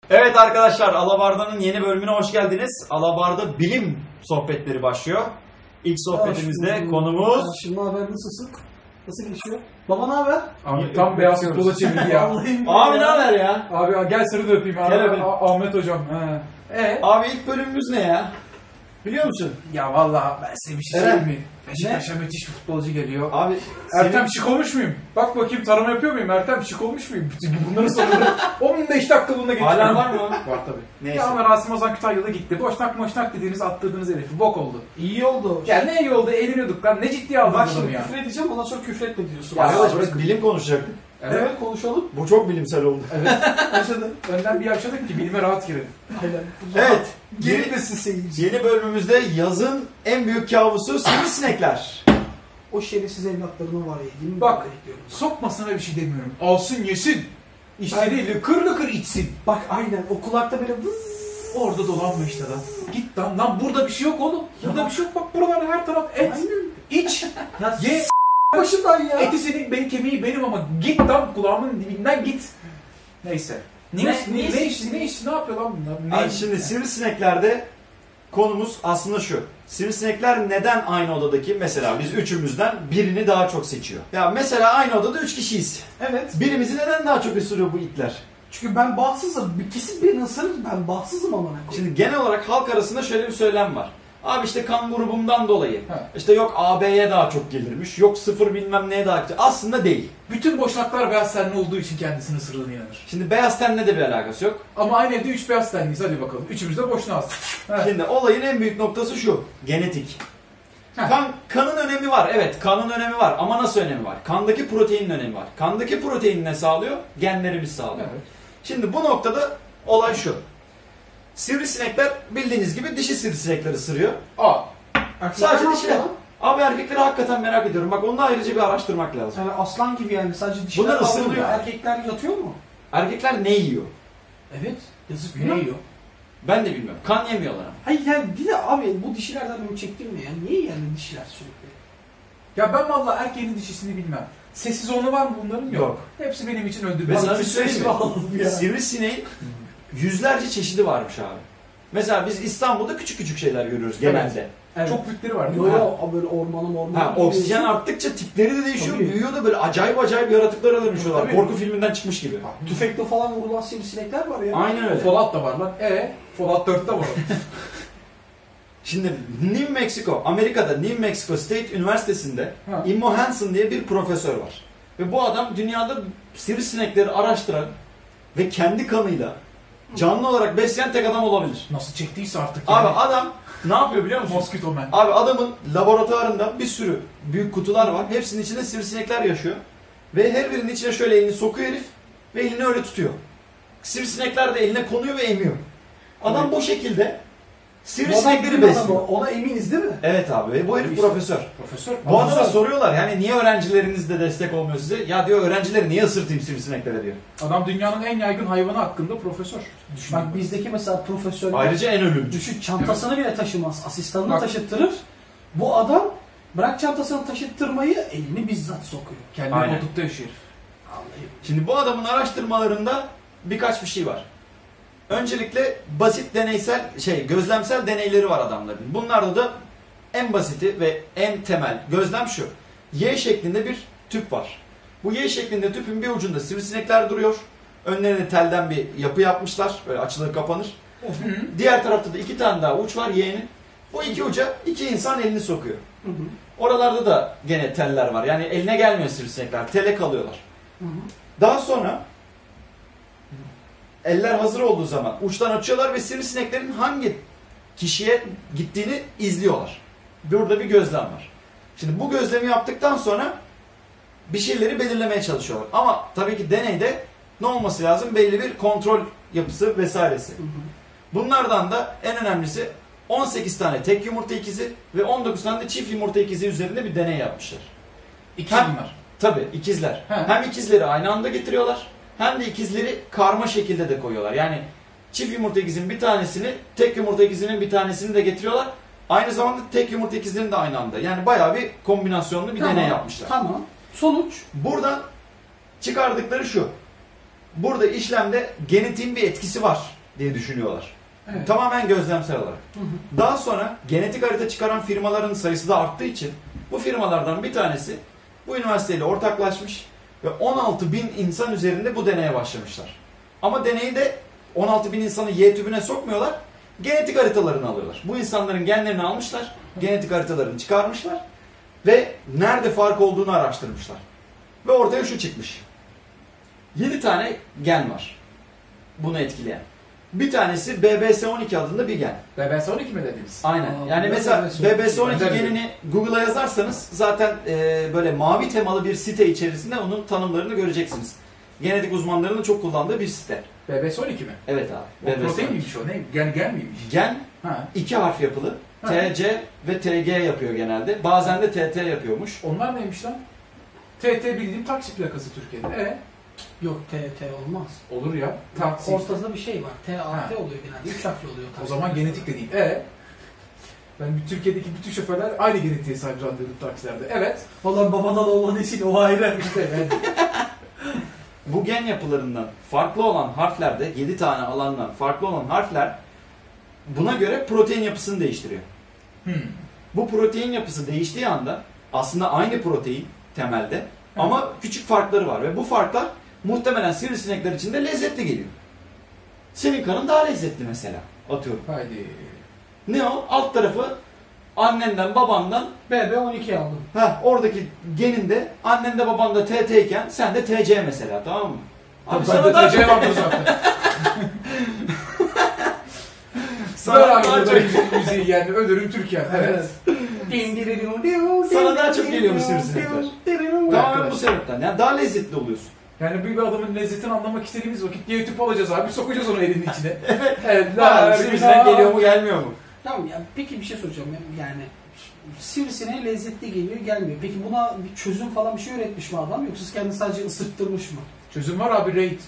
Evet arkadaşlar, Alabarda'nın yeni bölümüne hoş geldiniz. Alabarda bilim sohbetleri başlıyor. İlk sohbetimizde konumuz... Şimdi haber nasılsın? Nasıl geçiyor? Baba ne haber? Abi tam beyaz futbola çevirdi ya. Abi ne haber ya? Abi gel sırrı da öpeyim. Gel Ahmet hocam. Abi ilk bölümümüz ne ya? Biliyor musun? Ya vallahi ben size bir şey söyleyeyim mi? Beşiktaş'a müthiş bir futbolcu geliyor. Abi Ertem şık olmuş muyum? Bak bakayım tarama yapıyor muyum? Ertem şık olmuş muyum? Çünkü bunların soruları 15 dakikalığına geçiyor. Hala var mı? Var tabii. Neyse. Ya ama Rasim Ozan Kütahyalı gitti. Boşnak dediğiniz attırdığınız herifi. Bok oldu. İyi oldu. Ya ne iyi oldu? Eğleniyorduk lan. Ne ciddiye aldınız Bak adamı şimdi ya? küfür edeceğim ondan sonra küfür etme diyorsun. Ya Arkadaş bırakın. biz bilim konuşacaktık. Evet konuşalım. Bu çok bilimsel oldu. Evet. Başladı. Önden bir yaşadık ki bilime rahat girelim. Aynen. Evet. Gerimesin seyirci. Yeni bölümümüzde yazın en büyük kabusu sivrisinekler. O şerefsiz evlatlarını var ya. Yemin Bak. bekliyorum. Sokmasına bir şey demiyorum. Alsın yesin. İstediği lıkır lıkır içsin. Bak aynen o kulakta böyle vız. Orada dolanma işte lan. Git lan burada bir şey yok oğlum. Burada bir şey yok. Bak buralarda her taraf et. Aynen. İç. Ya Ye. başından ya. Eti senin, benim kemiği benim ama git lan kulağımın dibinden git. Neyse. Ne yapıyor lan bunlar? Abi şimdi sivrisineklerde konumuz aslında şu. Sivrisinekler neden aynı odadaki, mesela biz üçümüzden birini daha çok seçiyor? Ya mesela aynı odada 3 kişiyiz. Evet. Birimizi neden daha çok ısırıyor bu itler? Çünkü ben bağımsızım. Bir kesin beni ısırır. Ben bağımsızım amına koyayım. Şimdi genel olarak halk arasında şöyle bir söylem var. Abi işte kan grubumdan dolayı. He. İşte yok AB'ye daha çok gelirmiş. Yok sıfır bilmem neye daha çok. Aslında değil. Bütün boşnaklar beyaz tenli olduğu için kendisini ısırdığına inanır. Şimdi beyaz tenle de bir alakası yok. Ama aynı evde 3 beyaz tenliyiz. Hadi bakalım. Üçümüz de boşnağız. Şimdi olayın en büyük noktası şu. Genetik. Heh. Kanın önemi var. Evet, kanın önemi var. Ama nasıl önemi var? Kandaki proteinin önemi var. Kandaki protein ne sağlıyor? Genlerimiz sağlıyor. Evet. Şimdi bu noktada olay şu. Sivrisinekler bildiğiniz gibi dişi sivrisinekleri ısırıyor. Sadece dişiler. Abi erkekleri hakikaten merak ediyorum. Bak onu da ayrıca bir araştırmak lazım. Yani aslan gibi yani sadece dişiler Bunlar ısırmıyor. avlanıyor. Erkekler yatıyor mu? Erkekler ne yiyor? Evet. Yazık Ne yiyor? Ben de bilmiyorum. Kan yemiyorlar ama. Hayır yani bir de abi bu dişilerden benim çektirmiyor ya. Niye yani dişiler sürekli? Ya ben vallahi erkeğin dişisini bilmem. Sessiz onu var mı bunların? Yok. Yok. Hepsi benim için öldü. Mesela Bana bir söyleyeyim mi? alalım ya. Sivrisineğin yüzlerce çeşidi varmış abi. Mesela biz İstanbul'da küçük küçük şeyler görüyoruz genelde. Evet. Çok büyükleri var. Yo yo böyle ormanı. Ha, oksijen arttıkça tipleri de değişiyor, Tabii. büyüyor da böyle acayip yaratıklara dönüşüyorlar. Tabii. Korku filminden çıkmış gibi. Tüfekle falan vurulan sivrisinekler var ya. Aynen öyle. Fallout da var lan. Fallout 4'te var. Şimdi New Mexico, Amerika'da New Mexico State Üniversitesi'nde Ha. Immo Hansen diye bir profesör var. Ve bu adam dünyada sivrisinekleri araştıran ve kendi kanıyla canlı olarak besleyen tek adam olabilir. Nasıl çektiyse artık Abi adam ne yapıyor biliyor musun? Mosquito Man. Abi adamın laboratuvarında bir sürü büyük kutular var. Hepsinin içinde sivrisinekler yaşıyor. Ve her birinin içine şöyle elini sokuyor herif ve elini öyle tutuyor. Sivrisinekler de eline konuyor ve emiyor. Adam Evet. bu şekilde Bu sivrisinekleri adam besliyor. ona eminiz değil mi? Evet abi ve bu herif İşte. profesör. Profesör. Bu adama soruyorlar yani niye öğrencileriniz de destek olmuyor size? Ya diyor öğrencileri niye ısırtayım sivrisineklere diyor. Adam dünyanın en yaygın hayvanı hakkında profesör. Düşün. Bak bizdeki mesela profesörler Ayrıca en ölümcül. düşün çantasını bile taşımaz. Asistanını Bak. taşıttırır. Bu adam bırak çantasını taşıttırmayı elini bizzat sokuyor. Kendi Aynen. koltukta yaşıyor. Vallahi. Şimdi bu adamın araştırmalarında birkaç bir şey var. Öncelikle basit deneysel gözlemsel deneyleri var adamların. Bunlarda da en basiti ve en temel gözlem şu. Y şeklinde bir tüp var. Bu Y şeklinde tüpün bir ucunda sivrisinekler duruyor. Önlerine telden bir yapı yapmışlar. Böyle açılır kapanır. Diğer tarafta da 2 tane daha uç var Y'nin. Bu iki uca 2 insan elini sokuyor. Hı hı. Oralarda da gene teller var. Yani eline gelmiyor sivrisinekler. Tele kalıyorlar. Hı hı. Daha sonra eller hazır olduğu zaman uçtan açıyorlar ve sivrisineklerin hangi kişiye gittiğini izliyorlar. Burada bir gözlem var. Şimdi bu gözlemi yaptıktan sonra bir şeyleri belirlemeye çalışıyorlar. Ama tabii ki deneyde ne olması lazım? Belli bir kontrol yapısı vesairesi. Hı hı. Bunlardan da en önemlisi 18 tane tek yumurta ikizi ve 19 tane de çift yumurta ikizi üzerinde bir deney yapmışlar. İkiz bunlar. Tabii ikizler. He. Hem ikizleri aynı anda getiriyorlar hem de ikizleri karma şekilde de koyuyorlar. Yani çift yumurta ikizinin bir tanesini, tek yumurta ikizinin bir tanesini de getiriyorlar. Aynı zamanda tek yumurta ikizlerini de aynı anda. Yani bayağı bir kombinasyonlu bir deney yapmışlar. Tamam. Sonuç? Buradan çıkardıkları şu. Burada işlemde genetiğin bir etkisi var. diye düşünüyorlar. Evet. Tamamen gözlemsel olarak. Hı hı. Daha sonra genetik harita çıkaran firmaların sayısı da arttığı için bu firmalardan bir tanesi bu üniversiteyle ortaklaşmış ve 16.000 insan üzerinde bu deneye başlamışlar. Ama deneyi de 16.000 insanı Y tübüne sokmuyorlar. Genetik haritalarını alıyorlar. Bu insanların genlerini almışlar, genetik haritalarını çıkarmışlar ve nerede fark olduğunu araştırmışlar. Ve ortaya şu çıkmış. 7 tane gen var bunu etkileyen. Bir tanesi BBS12 adında bir gen. BBS 12 mi dediniz? Aynen. Aa, Yani ben mesela BBS12 BBS12 genini Google'a yazarsanız zaten böyle mavi temalı bir site içerisinde onun tanımlarını göreceksiniz. Genetik uzmanlarının çok kullandığı bir site. BBS 12 mi? Evet abi. O protein BBS12. miymiş o? Ne? Gen miymiş? Gen Ha. 2 harf yapılı. Ha. TC ve TG yapıyor genelde. Bazen de TT yapıyormuş. Onlar neymiş lan? TT bildiğim taksi plakası Türkiye'de. Yok T olmaz. Olur ya. Taksi. Ortada bir şey var. Ha. TAT oluyor genelde. 3 harfli oluyor. O zaman genetik de değil. Ben Türkiye'deki bütün şoförler aynı genetiğe sahip zannediyordum taksilerde. Evet. Valla babadan olmadığı için o ayrı. İşte yani. Bu gen yapılarından farklı olan harflerde 7 tane alandan farklı olan harfler buna göre protein yapısını değiştiriyor. Bu protein yapısı değiştiği anda aslında aynı protein temelde ama küçük farkları var ve bu farklar muhtemelen sivrisinekler için de lezzetli geliyor. Senin kanın daha lezzetli mesela atıyorum. Haydi. Ne o? Alt tarafı annenden babandan BB12 aldım. oradaki geninde annende babanda TT iken sen de TC mesela, tamam mı? Abi sana Bende daha TC çok... vardır zaten. Sana Böyle daha abi çok... burada müziği yani ölürüm Türkiye'de. Evet. Sana daha çok geliyor bu sivrisinekler. Tamamen Evet. bu sebepten. Yani daha lezzetli oluyorsun. Yani bir adamın lezzetini anlamak istediğimiz vakit YouTube alacağız abi, sokacağız onu elinin içine. Sivrisinek geliyor mu gelmiyor mu? Tamam ya, peki bir şey soracağım yani sivrisineğe lezzetli geliyor gelmiyor. Peki buna bir çözüm falan bir şey üretmiş mi adam yoksa kendi sadece ısırttırmış mı? Çözüm var abi, raid.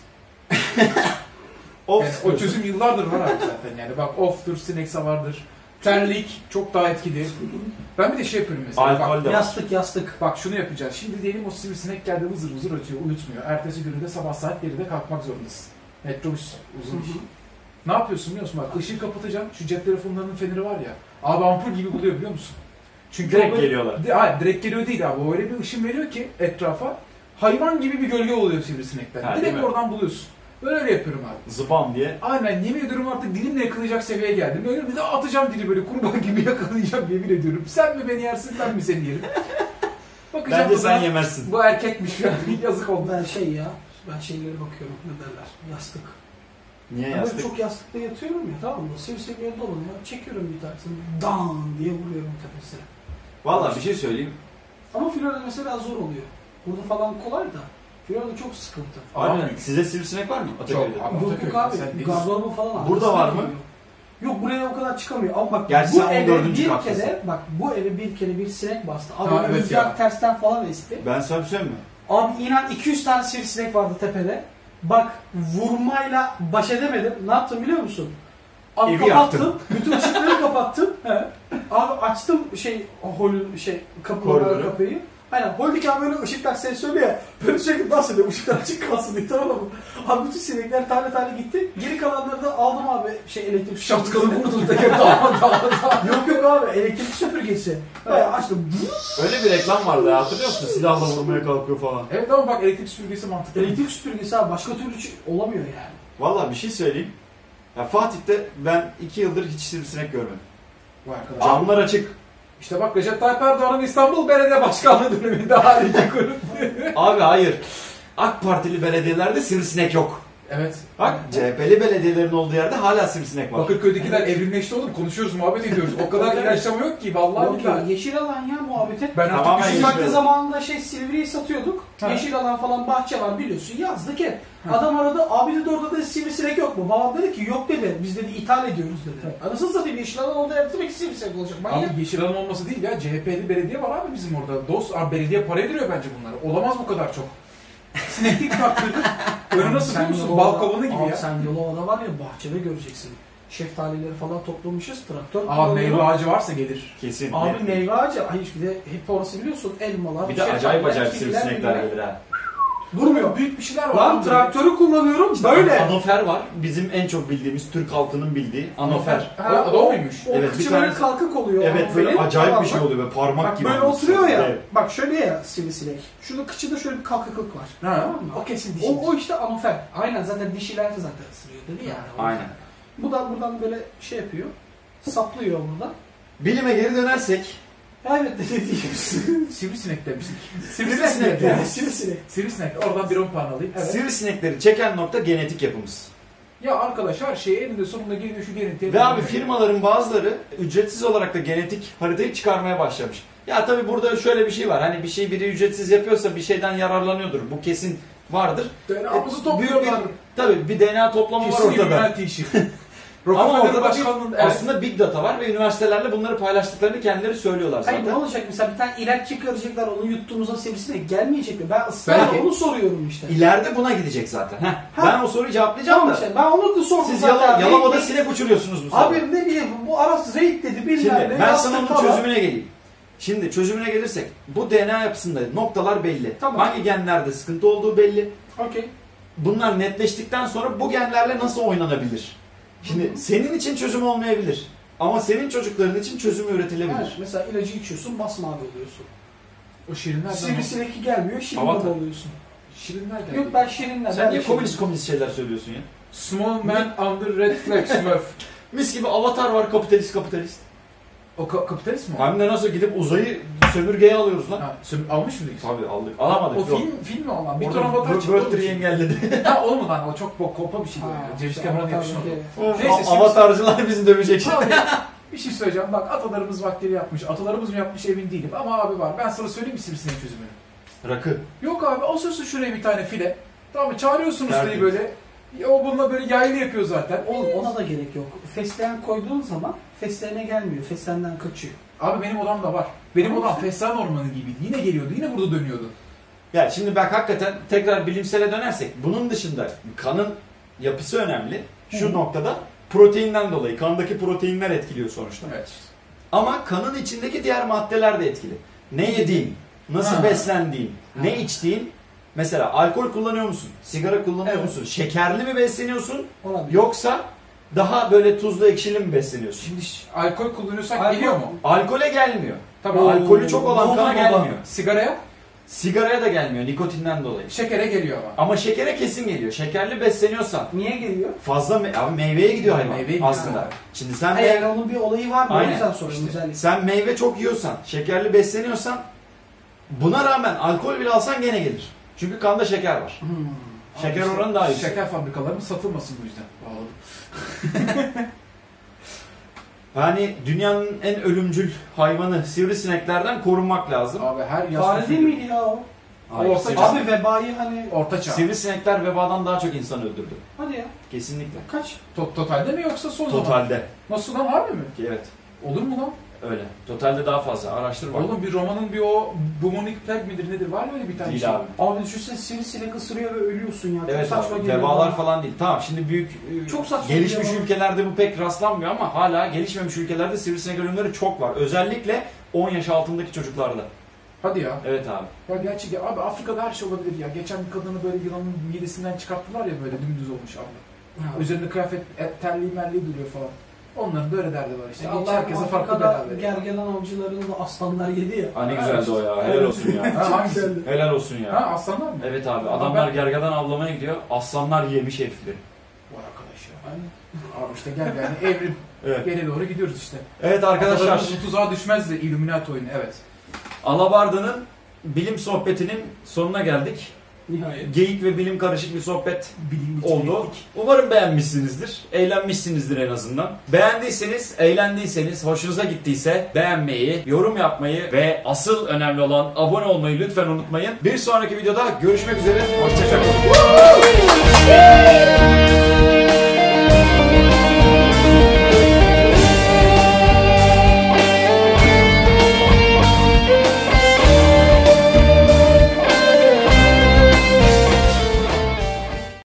Of. Yani o çözüm yıllardır var abi zaten yani. Bak off'tur, sinek savardır. Terlik çok daha etkili. Ben bir de şey yapıyorum mesela. Alkol de var. Yastık. Bak şunu yapacağız. Şimdi diyelim o sivrisinek geldi vızır vızır ötüyor, uyutmuyor. Ertesi günü de sabah saat 7'de kalkmak zorundasın. Metrobüs uzun iş. Ne yapıyorsun biliyor musun? Bak ışığı kapatacaksın. Şu cep telefonlarının feneri var ya. Abi ampul gibi buluyor biliyor musun? Çünkü Direkt o böyle- geliyorlar. Hayır direkt geliyor değil abi. O öyle bir ışın veriyor ki etrafa. Hayvan gibi bir gölge oluyor sivrisinekten. Ha, değil Direkt mi? oradan buluyorsun. Böyle öyle yapıyorum abi. Zıbam diye. Aynen, yemin ediyorum artık dilimle yakalayacak seviyeye geldim. Böyle bir de atacağım dili böyle kurban gibi yakalayacağım, yemin ediyorum. Sen mi beni yersin, ben mi seni yerim? Bakacağım Bence tadına, sen yemezsin. bu erkekmiş ya. Yazık oldu. Ben ben şeylere bakıyorum ne derler yastık. Niye Ben böyle yastık? çok yastıkta yatıyorum ya, tamam mı? Sivrisinek yolda dolanıyor. Çekiyorum bir tanesini. Dan diye vuruyorum tepesine. Valla bir şey söyleyeyim. Ama Florida mesela zor oluyor. Burada falan kolay da. Florida çok sıkıntı. Abi Abi, size sivrisinek var mı? Çok. Ataköy'de. Abi, Yok Ataköy, yok abi. sen deniz- Gardırobun falan Burada arkasına var mı? geliyor. Yok buraya o kadar çıkamıyor. Ama bak Gerçi bu sen eve 14. bir kattasın. kere bak bu eve bir kere bir sinek bastı. Abi Ha, evet rüzgar ya. tersten falan esti. Ben sana bir şey söyleyeyim mi? Abi inan 200 tane sivrisinek vardı tepede. Bak vurmayla baş edemedim. Ne yaptım biliyor musun? Abi Evi kapattım. Bütün ışıkları kapattım. Abi açtım holün Koridoru. kapıyı. Aynen. Holdeki abi böyle ışıklar seni söylüyor ya. Böyle sürekli bahsediyor. Işıklar açık kalsın diye, tamam mı? Abi bütün sinekler tane tane gitti. Geri kalanları da aldım abi elektrik Şapkalı vurdun teker dağılma. Yok abi elektrik süpürgesi. Bayağı açtım. Öyle bir reklam vardı ya, hatırlıyor musun? Silahla vurmaya kalkıyor falan. Evet ama bak elektrik süpürgesi mantıklı. Elektrik süpürgesi abi başka türlü olamıyor yani. Valla bir şey söyleyeyim. Ya Fatih'te ben 2 yıldır hiç sivrisinek görmedim. Vay arkadaş. Camlar açık. İşte bak Recep Tayyip Erdoğan'ın İstanbul Belediye Başkanlığı döneminde harici kurum. Abi hayır. AK Partili belediyelerde sivrisinek yok. Evet. Bak CHP'li belediyelerin olduğu yerde hala sivrisinek var. Bakırköy'dekiler evrimleşti oğlum. Konuşuyoruz, muhabbet ediyoruz. O kadar ilaçlama yok ki. Vallahi Yok ya billahi. yeşil alan ya muhabbete. Ben Tamamen artık yeşil Bizim vakti alan. zamanında Silivri'yi satıyorduk. Ha. Yeşil alan falan bahçe var biliyorsun yazdık hep. Ha. Adam aradı abi dedi orada da sivrisinek yok mu? Babam dedi ki yok dedi. Biz dedi ithal ediyoruz dedi. Anasını satayım yeşil alan orada yaptı ki sivrisinek olacak. Manyak. Abi yeşil alan olması değil ya. CHP'li belediye var abi bizim orada. Dost abi belediye para ediyor bence bunları. Olamaz bu kadar çok. Sineklik taktırdık. Önü nasıl biliyor musun? Bal kovanı gibi abi ya. sen Yalova'da var ya bahçede göreceksin. Şeftalileri falan toplamışız traktör. Abi kullanıyor. meyve ağacı varsa gelir. Kesin. Abi net. meyve ağacı. Ay bir de hep orası biliyorsun elmalar. Bir de şeftaliler, acayip kiviler, sivrisinekler miviler. gelir ha. Durmuyor. Büyük bir şeyler var. Lan traktörü kullanıyorum böyle. Anofer var. Bizim en çok bildiğimiz, Türk halkının bildiği anofer. Ha, o muymuş? O Evet, bir kıçı böyle tanesi- kalkık oluyor. Evet, böyle Anoferin, acayip tamam bir şey mı? oluyor. Böyle parmak Bak gibi. böyle olması. oturuyor ya. Evet. Bak şöyle ya sivrisinek. Şurada kıçında şöyle bir kalkıklık var. Ha, Tamam mı? o kesin dişi. O işte anofer. Aynen zaten dişiler de zaten ısırıyor dedi ya. Aynen. Bu da buradan böyle şey yapıyor. Saplıyor buradan. Bilime geri dönersek, Ya evet dediğim. Sivrisinek demiştik. Sivrisinek Yani sivrisinek. Sivrisinek. Oradan bir 10 puan alayım. Evet. sivrisinekleri çeken nokta genetik yapımız. Ya arkadaş her şey eninde sonunda geliyor şu genetiğe. Ve abi firmaların bazıları ücretsiz olarak da genetik haritayı çıkarmaya başlamış. Ya tabii burada şöyle bir şey var. Hani bir şey biri ücretsiz yapıyorsa bir şeyden yararlanıyordur. Bu kesin vardır. DNA'mızı Büyük topluyorlar. Tabii bir DNA toplama var Kesin ortada. Illuminati işi. Ama Rockefeller ortada başkanının aslında big data var ve üniversitelerle bunları paylaştıklarını kendileri söylüyorlar zaten. Hayır ne olacak mesela bir tane ilaç çıkaracaklar onu yuttuğumuzda sivrisinek gelmeyecek mi? Ben ısrarla Belki. onu soruyorum işte. İleride buna gidecek zaten. Heh. Ha. Ben o soruyu cevaplayacağım Tamam da. işte ben onu da sordum Siz zaten. Yalova'da sinek uçuruyorsunuz bu sefer. Abi ne bileyim bu Aras raid dedi bilmem Şimdi ne. ben yaptık sana onun falan. çözümüne geleyim. Şimdi çözümüne gelirsek bu DNA yapısında noktalar belli. Tamam. Hangi genlerde sıkıntı olduğu belli. Okey. Bunlar netleştikten sonra bu genlerle nasıl oynanabilir? Şimdi senin için çözüm olmayabilir. Ama senin çocukların için çözümü üretilebilir. Evet, mesela ilacı içiyorsun masmavi oluyorsun. O şirinler Sivrisinek gelmiyor şirin Avatar. baba oluyorsun. Şirinler geldi. Yok ben şirinler. Sen ben niye de komünist şeyler söylüyorsun ya? Small man under red flag Smurf. Mis gibi avatar var kapitalist. O kapitalist mi o? Hem de nasıl gidip uzayı sömürgeye alıyoruz lan. Ha, almış mıydık? Tabii aldık. Alamadık. O yok. film mi olan? Bir Orada ton avatar çıktı. World Tree engelledi. Ha o mu lan? O çok kolpa bir şey. Ha, Ceviz işte Cameron'a Avatar yakışmadı. ülke. Neyse, Avatarcılar bizi dövecek şimdi. Abi bir şey söyleyeceğim. Bak atalarımız vaktiyle yapmış. Atalarımız mı yapmış emin değilim. Ama abi var. Ben sana söyleyeyim mi sivrisinek çözümünü? Rakı. Yok abi asıyorsun şuraya bir tane file. Tamam mı? Çağırıyorsun ustayı Tertemiz. böyle. O bununla böyle yaylı yapıyor zaten. Oğlum ona da gerek yok. Fesleğen koyduğun zaman fesleğene gelmiyor. Fesleğenden kaçıyor. Abi benim odam da var. Benim Tamam odam işte. fesleğen ormanı gibiydi. Yine geliyordu. Yine burada dönüyordu. Ya şimdi bak hakikaten tekrar bilimsele dönersek bunun dışında kanın yapısı önemli. Şu Hı. noktada proteinden dolayı kandaki proteinler etkiliyor sonuçta. Evet. Ama kanın içindeki diğer maddeler de etkili. Ne yediğin, nasıl Ha. beslendiğin, Ha. ne içtiğin. Mesela alkol kullanıyor musun? Sigara kullanıyor Evet. musun? Şekerli mi besleniyorsun? Olabilir. Yoksa daha böyle tuzlu ekşili mi besleniyorsun? Şimdi alkol kullanıyorsak Alkol- geliyor mu? Alkole gelmiyor. Tabii. Alkolü çok olan Oo, kana baba. gelmiyor. Sigaraya, Sigaraya da gelmiyor nikotinden dolayı. şekere geliyor ama. Ama şekere kesin geliyor. Şekerli besleniyorsan Niye geliyor? fazla abi meyveye gidiyor hayvan Meyveye gidiyor. aslında. Şimdi sen Hayır yani onun bir olayı var mı? O Aynen. yüzden soruyorum İşte özellikle. sen meyve çok yiyorsan, şekerli besleniyorsan buna rağmen alkol bile alsan gene gelir. Çünkü kanda şeker var. Şeker Abi oranı daha yüksek. Şeker fabrikalarının satılmasın bu yüzden. Bağladım. Yani dünyanın en ölümcül hayvanı sivrisineklerden korunmak lazım. Abi her yaz... Fare değil miydi ya o? Hayır, Orta- Abi vebayı hani... Orta çağ. Sivrisinekler vebadan daha çok insan öldürdü. Hadi ya. Kesinlikle. Kaç? Totalde mi yoksa son zaman? Totalde. Nasıl lan harbi mi? Evet. Olur mu lan? Öyle. Totalde daha fazla. Araştır bak. Oğlum bir romanın bir o bubonic plague midir nedir? Var mı öyle bir tane Değil şey? abi. Abi düşünsene sivrisinek ısırıyor ve ölüyorsun ya. Çok Evet saçma abi. geliyor Vebalar bana. falan değil. Tamam şimdi büyük Çok saçma gelişmiş geliyor bana. ülkelerde bu pek rastlanmıyor ama hala gelişmemiş ülkelerde sivrisinek ölümleri çok var. Özellikle 10 yaş altındaki çocuklarda. Hadi ya. Evet abi. Ya gerçekten abi Afrika'da her şey olabilir ya. Geçen bir kadını böyle yılanın midesinden çıkarttılar ya böyle dümdüz olmuş abi. Ha. Üzerinde kıyafet terliği merliği duruyor falan. Onların da öyle derdi var işte. Allah Geçen herkese farklı Afrika'da bela veriyor. gergedan avcılarını da aslanlar yedi ya. Ha ne Ha, güzeldi o ya. Helal Evet. olsun ya. Ha, Çok hangisi? güzeldi. Helal olsun ya. Ha aslanlar mı? Evet abi. Ama Adamlar ben- gergedan avlamaya gidiyor. Aslanlar yemiş herifleri. Var arkadaş ya. Aynen. Abi işte gel yani evrim. Evet. Gene doğru gidiyoruz işte. Evet arkadaşlar. Atalarımız bu tuzağa düşmez de Illuminati oyunu evet. Alabarda'nın bilim sohbetinin sonuna geldik. Nihayet. Geyik ve bilim karışık bir sohbet Bilim oldu. Umarım beğenmişsinizdir. Eğlenmişsinizdir en azından. Beğendiyseniz, eğlendiyseniz, hoşunuza gittiyse beğenmeyi, yorum yapmayı ve asıl önemli olan abone olmayı lütfen unutmayın. Bir sonraki videoda görüşmek üzere. Hoşçakalın.